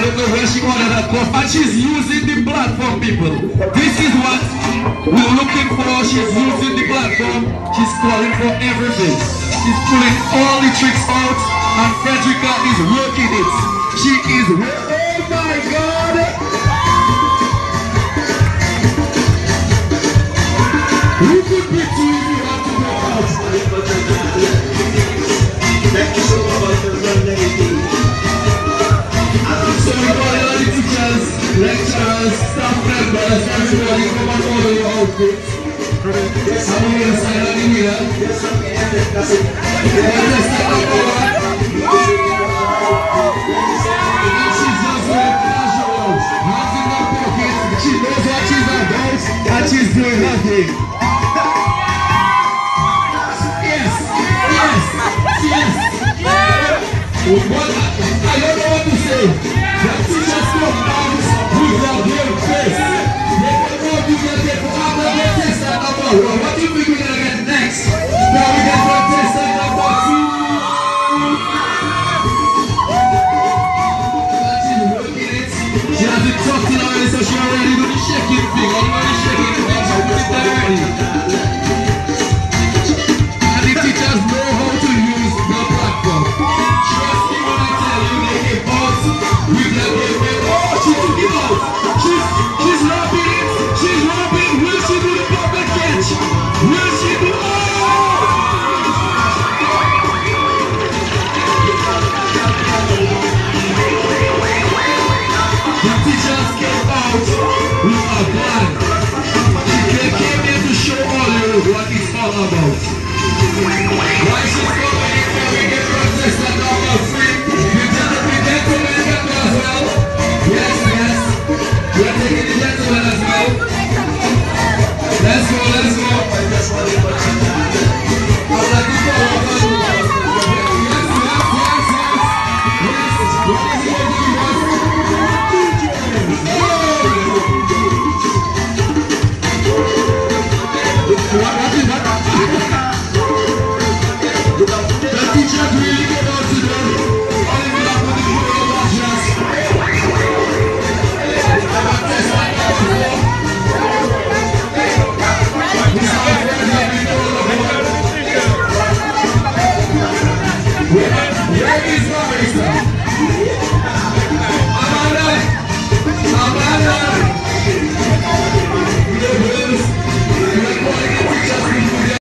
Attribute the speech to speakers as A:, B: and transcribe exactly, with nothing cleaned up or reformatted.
A: don't know where she ordered that cup, and she's using the platform, people. This is what we're looking for. She's using the platform. She's calling for everything. She's pulling all the tricks out, and Frederica is working it. She is. Oh my God! Who could be two if you have to go out? Thank you so much for running everything. So we call all the teachers, lecturers, staff members, everybody come and order your outfits. Yes, I'm going to sign on in here. Yes, I'm going to sign on she's just like casual, hands in her pocket. She knows what she's about, and she's doing her thing. Yes, yes, yes. What, I don't know what to say. The teachers come out with their real face. They don't know if you can get for after the test at number one. What do you think we're going to get next? Now we get for test at number two. And she's working it. She has it tucked in already, so she already do the shaking thing. Already shaking the thing, so put it there ready. And the teachers know how to use the platform. Trust me when I tell you they came out with that game. Oh, she took it out. She's, she's rapping it. She's rapping. Will she do the perfect catch? Will she do it? The teachers came out with a plan. They came here to show all you what it's all about. Why she's coming in here, we get protested.